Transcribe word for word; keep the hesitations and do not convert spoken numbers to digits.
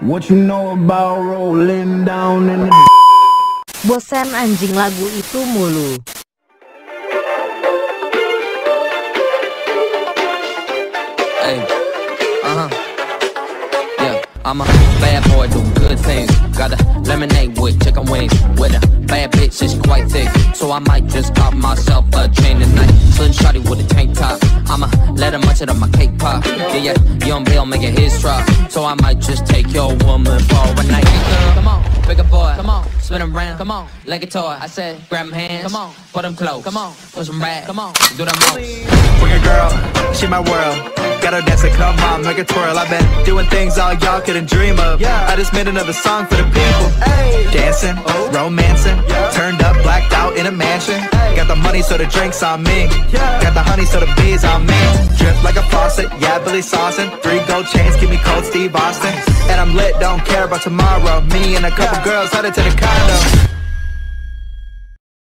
What you know about rolling down in the Bosan anjing lagu itu mulu. Hey, uh-huh. Yeah, I'm a bad boy, do good things. Got a lemonade with chicken wings. With a bad bitch, it's quite thick. So I might just cop myself a chain tonight. Slim shawty with a tank top. I'ma let her munch it on my cake pop. Yeah, yeah, young Bill making his drop. So I might just take your woman for a night. Hey girl, come on, bigger boy, come on, spin around, come on, like a toy. I said, grab them hands, come on, put them close, come on, put some rap, come on, do the most. Bring a girl, she my world. Got her dancing, come on, make it twirl. I've been doing things all y'all couldn't dream of. I just made another song for the people. Dancing, romancing, turned up, blacked out in a mansion. Got the money so the drinks on me. Got the honey so the bees on me. Drip like a faucet, yeah, Billy Saucin'. Three gold chains, keep me cold, Steve Austin. And I'm lit, don't care about tomorrow. Me and a couple girls headed to the condo.